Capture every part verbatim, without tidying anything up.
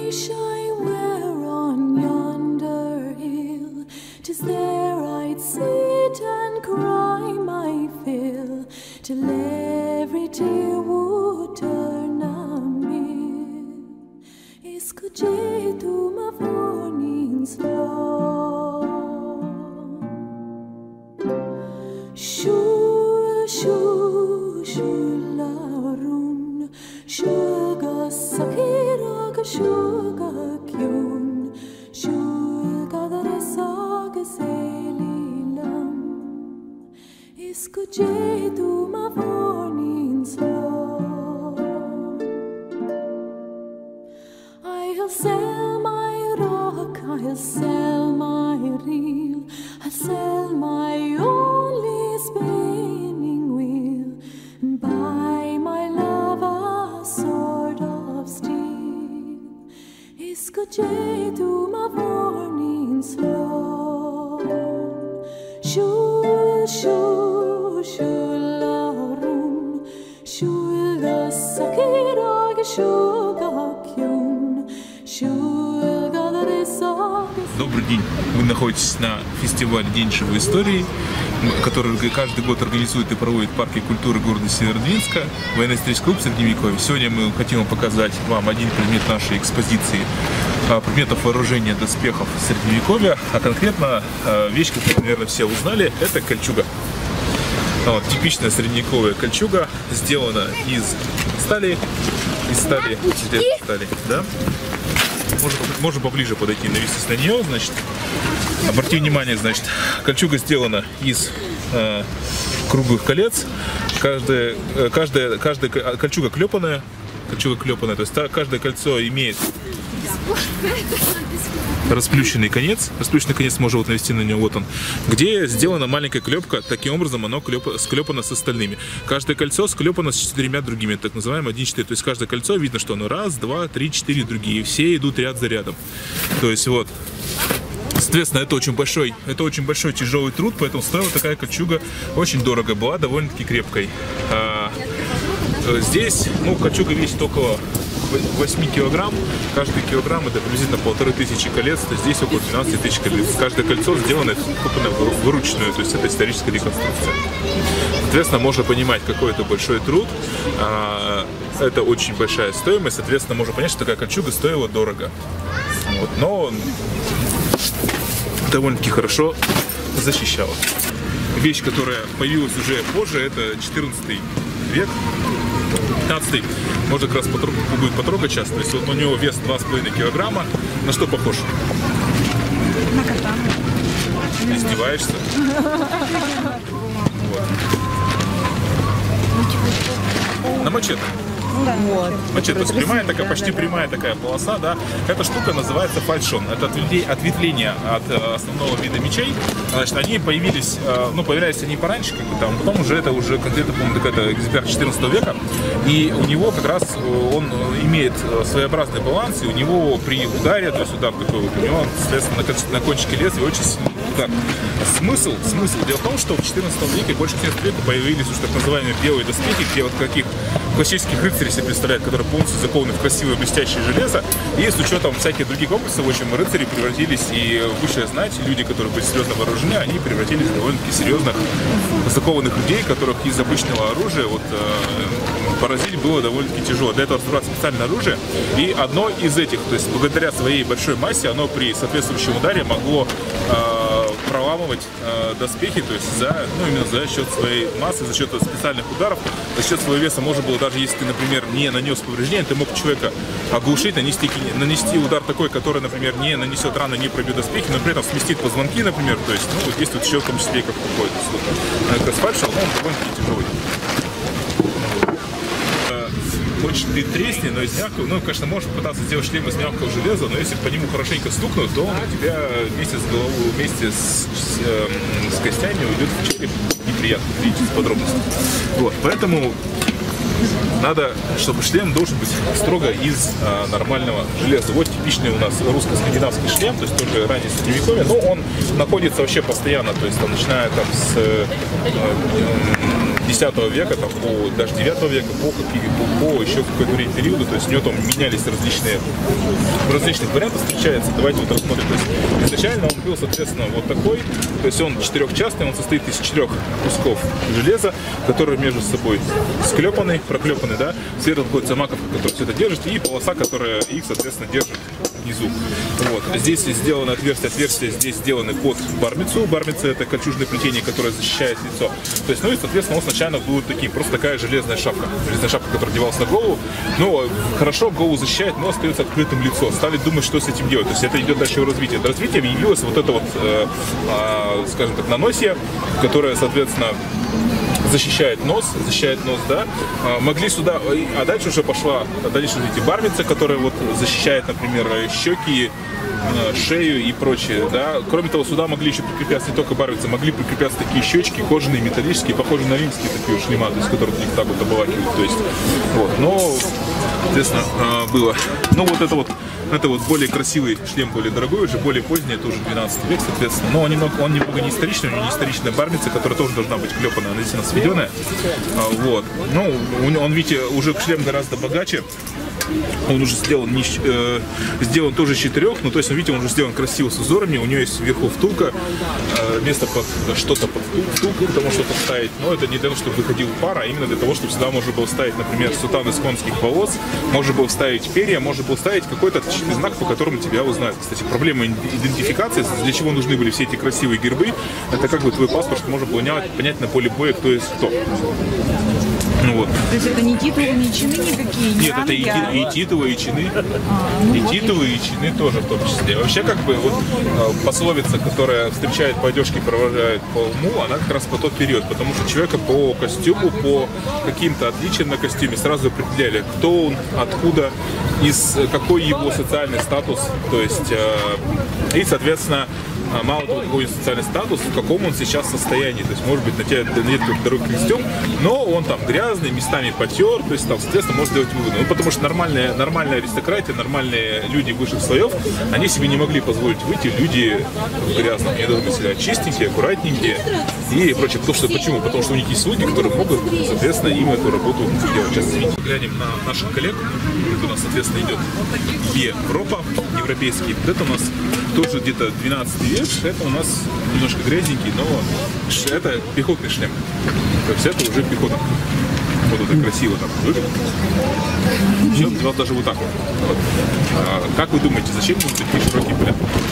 wish I were on yonder hill, 'tis there I'd sit and cry my fill, till every tear would turn a mill. Escuchetum a varningens flån. Shul, shul, shularun, shulga sakiraga shulga kyun, shulga daresaga selilam. Escuchetum a varningens flån. I'll sell my rock, I'll sell my reel, I'll sell my only spinning wheel, and buy my love a sword of steel. Escuchetum a varningens flån. Shul, shul, shularun, shulga sakiraga shulga kyun. Добрый день! Вы находитесь на фестивале День живой истории, который каждый год организует и проводит в парке культуры города Северодвинска военно-исторический клуб Средневековья. Сегодня мы хотим показать вам один предмет нашей экспозиции предметов вооружения доспехов Средневековья, а конкретно вещь, которую, наверное, все узнали, это кольчуга. Вот, типичная средневековая кольчуга, сделана из стали, из стали, из стали, да? Можем, можем поближе подойти, навестись на нее, значит. Обратите внимание, значит, кольчуга сделана из э, круглых колец. Каждая, каждая, каждая кольчуга клепанная, кольчуга клепанная, то есть каждое кольцо имеет расплющенный конец. Расплющенный конец можно вот навести на него, вот он. Где сделана маленькая клепка, таким образом оно склепано с остальными. Каждое кольцо склепано с четырьмя другими, так называемым один четыре. То есть каждое кольцо видно, что оно раз, два, три, четыре другие. Все идут ряд за рядом. То есть вот. Соответственно, это очень большой, это очень большой тяжелый труд, поэтому стоила такая кольчуга очень дорого, была довольно-таки крепкой. А, здесь, ну, кольчуга весит около восьми килограмм, каждый килограмм это приблизительно полторы тысячи колец, то здесь около двенадцати тысяч колец. Каждое кольцо сделано вручную, то есть это историческая реконструкция. Соответственно, можно понимать, какой это большой труд, это очень большая стоимость, соответственно, можно понять, что такая кольчуга стоила дорого. Вот, но довольно-таки хорошо защищала. Вещь, которая появилась уже позже, это четырнадцатый век. пятнадцатый, можно как раз потрогать, будет потрогать сейчас. То есть вот у него вес два с половиной килограмма. На что похож? На катану. Издеваешься? На мачете. Вот. Мачете, то есть прямая такая, почти прямая такая полоса, да. Эта штука называется фальшон. Это ответвление от основного вида мечей. Значит, они появились, ну, появлялись они пораньше, как бы там, потом уже это уже конкретно, по-моему, это экземпляр четырнадцатого века. И у него как раз он имеет своеобразный баланс, и у него при ударе, то есть удар такой вот, у него, соответственно, на кончике лезвия очень сильный удар. Смысл, смысл. Дело в том, что в четырнадцатом веке, больше четырнадцатого века появились уж так называемые белые доспехи, где вот каких классических рыцарей себе представляют, которые полностью закованы в красивое блестящее железо. И с учетом всяких других комплексов, в общем, рыцари превратились, и высшая знать, люди, которые были серьезно вооружены, они превратились в довольно-таки серьезных закованных людей, которых из обычного оружия вот, э, поразить было довольно-таки тяжело. Для этого собрать специальное оружие. И одно из этих, то есть благодаря своей большой массе, оно при соответствующем ударе могло э, проламывать э, доспехи, то есть за, ну, именно за счет своей массы, за счет специальных ударов, за счет своего веса можно было, даже если ты, например, не нанес повреждение, ты мог человека оглушить, нанести, нанести удар такой, который, например, не нанесет раны, не пробьет доспехи, но при этом сместит позвонки, например, то есть, ну, вот здесь вот еще в том числе как какой-то вот, фальшон, но он довольно-таки тяжелый. Хочешь ты тресни, но из мягкого, ну, конечно, можешь пытаться сделать шлем из мягкого железа, но если по нему хорошенько стукнуть, то он у тебя вместе с головой, вместе с, с, э, с костями уйдет в череп. Неприятно, видите, с подробностями. Вот, поэтому надо, чтобы шлем должен быть строго из э, нормального железа. Вот типичный у нас русско-скандинавский шлем, то есть тоже ранее средневековье, но он находится вообще постоянно, то есть там, начиная там с э, э, десятого века, там, по, даже девятого века, по, по, по еще какой-то время периоду, то есть у него там менялись различные, в различных вариантах встречается. Давайте вот рассмотрим. То есть изначально он был, соответственно, вот такой, то есть он четырехчастный, он состоит из четырех кусков железа, которые между собой склепаны, проклепаны, да, сверху находится маковка, которая все это держит, и полоса, которая их, соответственно, держит внизу. Вот. Здесь сделано отверстие, отверстие здесь сделаны под бармицу. Бармица — это кольчужное плетение, которое защищает лицо. То есть, ну и, соответственно, он сначала был таким, просто такая железная шапка. Железная шапка, которая одевалась на голову. Ну, хорошо, голову защищает, но остается открытым лицо. Стали думать, что с этим делать. То есть это идет дальше в развитие. До развития явилось вот это вот, э, э, скажем так, наносие, которое, соответственно, защищает нос, защищает нос, да, а, могли сюда, а дальше уже пошла, дальше видите, бармица, которая вот защищает, например, щеки, шею и прочее, да. Кроме того, сюда могли еще прикрепляться не только бармицы, могли прикрепляться такие щечки, кожаные, металлические, похожие на римские такие шлема, то есть, которые их так вот обволакивают, то есть, вот, но, соответственно, было. Ну, вот это вот, это вот более красивый шлем, более дорогой, уже более поздний, это уже двенадцатый век, соответственно, но он немного, он немного не историчный, у него не историчная бармица, которая тоже должна быть клепанная, она действительно сведенная, вот, ну, он, видите, уже шлем гораздо богаче. Он уже сделан, не, э, сделан тоже из четырех, ну то есть, видите, он уже сделан красиво с узорами, у него есть вверху втулка, э, место под что-то под втулку, потому что поставить, но это не для того, чтобы выходил пар, а именно для того, чтобы сюда можно было ставить, например, сутан из конских волос, можно было ставить перья, можно было ставить какой-то отличительный знак, по которому тебя узнают. Кстати, проблема идентификации, для чего нужны были все эти красивые гербы, это как бы твой паспорт, чтобы можно было понять на поле боя, кто есть кто. Ну, вот. То есть это не титулы, не чины никакие? Нет, это и, а... и титулы, и чины. А, ну и вот титулы, и чины тоже в том числе. Вообще, как бы, вот пословица, которая встречает по одежке, провожает по уму, она как раз по тот период. Потому что человека по костюму, по каким-то отличиям на костюме сразу определяли, кто он, откуда, из какой его социальный статус. То есть, и, соответственно, мало того, какой социальный статус, в каком он сейчас состоянии. То есть, может быть, на тебя надет дорогой костюм, но он там грязный, местами потер, то есть, там, соответственно, может сделать выводы. Ну, потому что нормальная, нормальная аристократия, нормальные люди высших слоев, они себе не могли позволить выйти люди в грязном. Они должны быть всегда чистенькие, аккуратненькие и прочее. Потому что, почему? Потому что у них есть слуги, которые могут, соответственно, им эту работу делать. Сейчас глянем на наших коллег. Это у нас, соответственно, идет Европа, европейский. Вот это у нас тоже где-то двенадцатый век. Это у нас немножко грязненький, но это пехотный шлем. То есть это уже пехота. Вот это красиво там выглядит. Все у вас даже вот так вот. Вот. А, как вы думаете, зачем нужны такие широкие поля?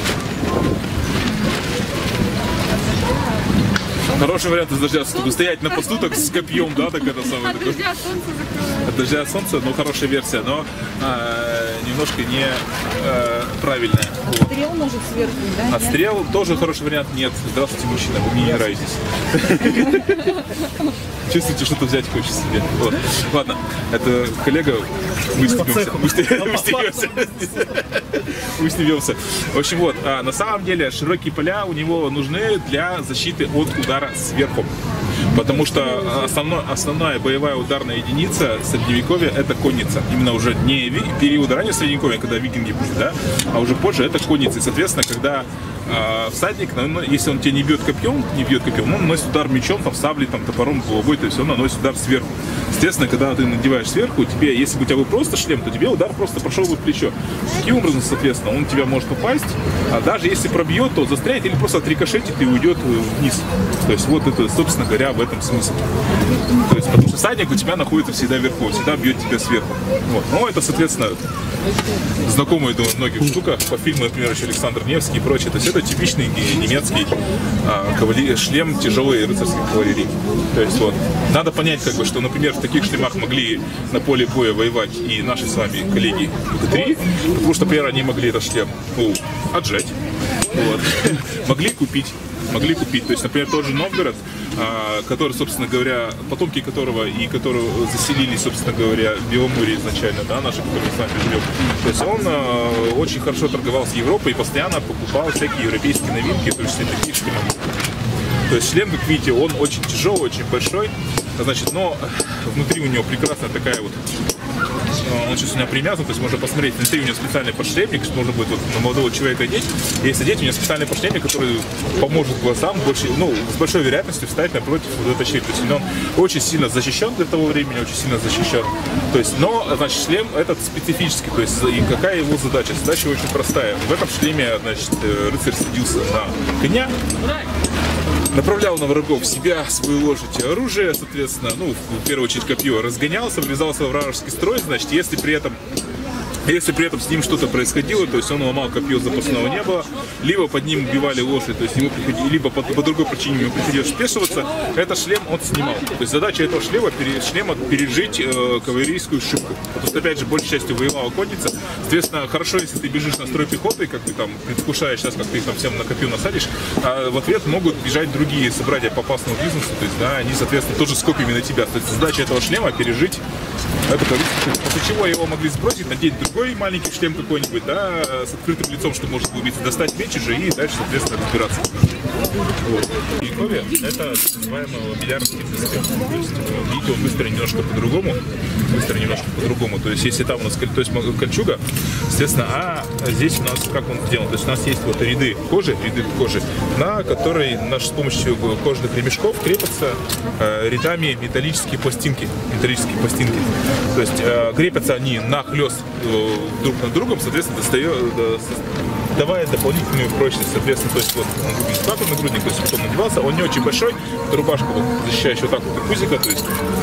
Хороший вариант из дождя, чтобы стоять на посту так с копьем, да, так это самое. От дождя от солнца закрывает. От дождя от солнца, ну хорошая версия, но а, немножко не а, правильная. Вот. Стрел может сверху, да? От стрел тоже хороший вариант нет. Здравствуйте, мужчина, вы мне не нравитесь. Чувствуете, что-то взять хочется себе. Вот. Ладно, это коллега, мы стебемся. Мы стебемся. Мы стебемся. В общем, вот, а, на самом деле широкие поля у него нужны для защиты от удара сверху. Потому что основной, основная боевая ударная единица средневековья — это конница. Именно уже не период раннего средневековья, когда викинги были, да, а уже позже это конница. И, соответственно, когда э, всадник, ну, если он тебя не бьет копьем, не бьет копьем, он наносит удар мечом, там, саблей, там, топором, булавой, то есть он наносит удар сверху. Естественно, когда ты надеваешь сверху, тебе, если бы у тебя был просто шлем, то тебе удар просто прошел бы в плечо. Таким образом, соответственно, он тебя может попасть, а даже если пробьет, то застрянет или просто отрикошетит и уйдет вниз. То есть вот это, собственно говоря, в этом смысл. То есть, потому что всадник у тебя находится всегда вверху, всегда бьет тебя сверху. Вот. Но это, соответственно, знакомая, думаю, многих штука по фильму, например, еще Александр Невский и прочее. То есть это типичный немецкий а, кавалер... шлем тяжелой рыцарской кавалерии. То есть вот, надо понять, как бы, что, например, в таких шлемах могли на поле боя воевать и наши с вами коллеги богатыри, потому что, например, они могли этот шлем, ну, отжать, вот. Могли купить. Могли купить. То есть, например, тот же Новгород, который, собственно говоря, потомки которого и которого заселили, собственно говоря, в Беломорье изначально, да, наши, которые с вами живем. То есть он очень хорошо торговал с Европой и постоянно покупал всякие европейские новинки, то есть такие шлемы. То есть шлем, как видите, он очень тяжелый, очень большой. Значит, но внутри у него прекрасная такая вот, он сейчас у меня привязан, то есть можно посмотреть, внутри у него специальный подшлемник, что можно будет вот на молодого человека одеть. Если одеть, у него специальный подшлемник, который поможет глазам больше, ну, с большой вероятностью встать напротив вот этой щели. То есть он очень сильно защищен для того времени, очень сильно защищен. То есть, но, значит, шлем этот специфический, то есть, и какая его задача? Задача очень простая. В этом шлеме, значит, рыцарь садился на коня, направлял на врагов себя, свою лошадь и оружие, соответственно, ну, в первую очередь копье, разгонялся, врезался в вражеский строй, значит, если при этом Если при этом с ним что-то происходило, то есть он ломал копье, запасного не было, либо под ним убивали лошадь, то есть ему приходили, либо по, по другой причине ему приходилось спешиваться, этот шлем он снимал. То есть задача этого шлема, пере, шлема пережить э, кавалерийскую шибку. Потому что, опять же, большей частью воевала конница. Соответственно, хорошо, если ты бежишь на строй пехоты, как ты там предвкушаешь сейчас, как ты их там всем на копью насадишь, а в ответ могут бежать другие собратья по опасному бизнесу, то есть, да, они, соответственно, тоже с копьями на тебя. То есть задача этого шлема пережить это количество, после чего его могли сбросить, надеть другой маленький шлем какой-нибудь, да, с открытым лицом, чтобы можно было убиться, достать меч уже и дальше, соответственно, разбираться. Вот. И ковия — это так называемый миллиардский доспех. То есть, видите, он выстроен немножко по-другому, выстроен немножко по-другому. То есть, если там у нас, то есть, кольчуга, соответственно, а здесь у нас как он сделан. То есть, у нас есть вот ряды кожи, ряды кожи, на которой наш, с помощью кожаных ремешков крепятся э, рядами металлические пластинки, металлические пластинки. То есть э, крепятся они нахлёст э, друг над другом, соответственно, достает, э, давая дополнительную прочность. Соответственно, то есть вот он выглядит так вот нагрудник, то есть потом надевался, он не очень большой, рубашка вот, защищающая вот так вот и пузика, то есть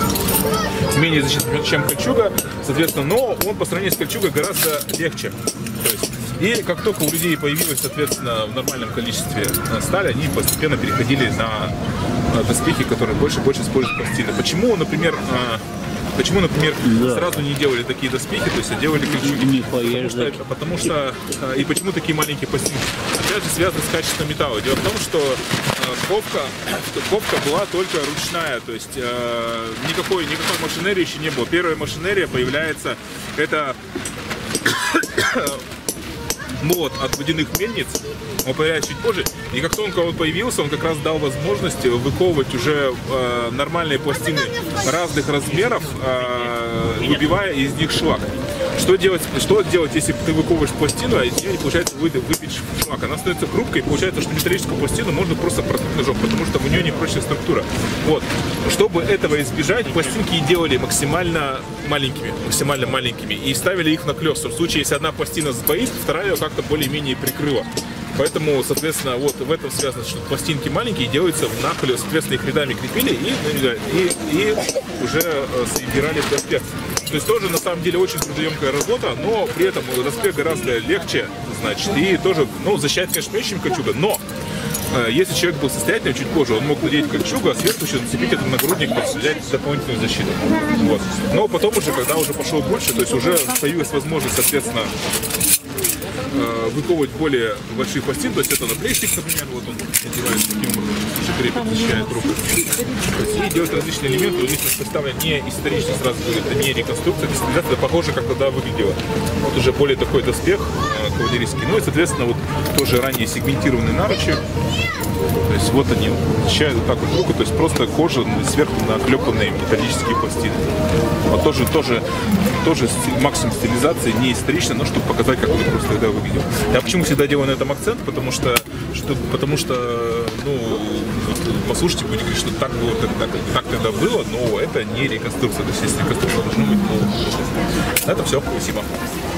менее защитный, чем кольчуга, соответственно, но он по сравнению с кольчугой гораздо легче. То есть, и как только у людей появилась, соответственно, в нормальном количестве сталь, они постепенно переходили на доспехи, которые больше и больше используют пластины. Почему, например, Почему, например, да. сразу не делали такие доспехи, то есть а делали кольчуги? Потому что, потому что и почему такие маленькие пластинки? Опять же, связано с качеством металла. Дело в том, что ковка, ковка была только ручная, то есть э, никакой, никакой машинерии еще не было. Первая машинерия появляется, это молот от водяных мельниц, он появляется чуть позже, и как только он появился, он как раз дал возможность выковывать уже э, нормальные пластины разных размеров, э, выбивая из них шлак. Что делать, что делать, если ты выковываешь пластину, а из нее не получается выпить шлак? Она становится хрупкой, и получается, что металлическую пластину можно просто проткнуть ножом, потому что у нее не прочная структура. Вот. Чтобы этого избежать, пластинки делали максимально маленькими, максимально маленькими, и ставили их на клёст. В случае, если одна пластина сбоит, вторая ее как-то более-менее прикрыла. Поэтому, соответственно, вот в этом связано, что пластинки маленькие делаются нахлёст, соответственно, их рядами крепили и, и, и уже собирали в доспех. То есть тоже, на самом деле, очень трудоемкая работа, но при этом доспех гораздо легче, значит, и тоже, ну, защищает, конечно, меньше, чем кольчуга, но э, если человек был состоятельный, чуть позже, он мог надеть кольчугу, а сверху еще зацепить этот нагрудник, взять дополнительную защиту. Вот. Но потом уже, когда уже пошел больше, то есть уже появилась возможность, соответственно, выковывать более большие пластины, то есть это наплечник, например, вот он надевается таким образом, уже крепит, защищает руку. И делать различные элементы, у них представлено не исторично, сразу говорю, это не реконструкция, это стилизация, это похоже, как тогда выглядело. Вот уже более такой доспех кавалерийский, ну и, соответственно, вот тоже ранее сегментированные наручи. То есть вот они защищают вот так вот руку, то есть просто кожа сверху наклепанные металлические пластины. Вот тоже, тоже, тоже максимум стилизации, не исторично, но чтобы показать, как это просто тогда выглядело. Я почему всегда делаю на этом акцент, потому что, что, потому что ну, послушайте, будете говорить, что так было, так, так, так тогда было, но это не реконструкция. То есть если реконструкция должна быть, ну, это все. Спасибо.